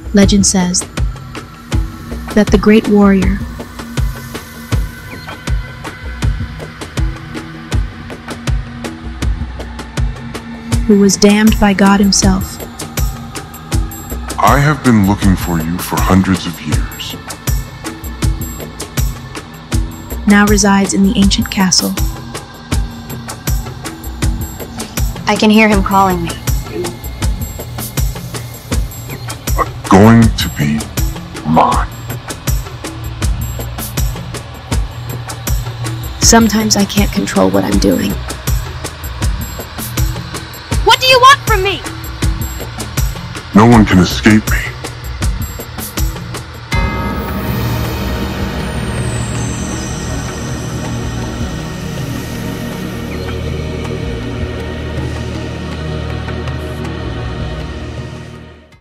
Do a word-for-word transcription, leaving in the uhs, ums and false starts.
Legend says that the great warrior who was damned by God himself I have been looking for you for hundreds of years. now resides in the ancient castle. I can hear him calling me. Are going to be mine. Sometimes I can't control what I'm doing. What do you want from me? No one can escape me.